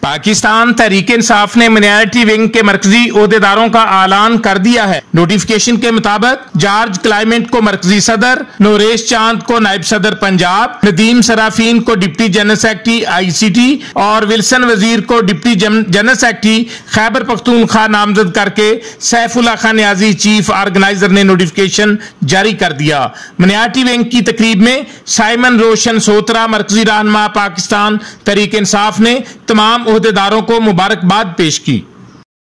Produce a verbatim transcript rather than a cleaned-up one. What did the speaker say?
पाकिस्तान तहरीक इंसाफ ने minority wing के मरकजी ओहदेदारों का ऐलान कर दिया है। नोटिफिकेशन के मुताबिक जॉर्ज क्लाइमेट को मरकजी सदर, नोरेश चांद को नायब सदर पंजाब, नदीम सराफीन को deputy general secretary I C T और विल्सन वजीर को deputy general secretary Khyber Pakhtunkhwa नामजद करके सैफुल्लाह खान नियाजी चीफ ऑर्गेनाइजर ने नोटिफिकेशन जारी कर दिया। माइनॉरिटी विंग की तकरीब में साइमन रोशन सोत्रा, मरकजी रहनुमा पाकिस्तान तहरीक इंसाफ ने तमाम ओहदेदारों को मुबारकबाद पेश की।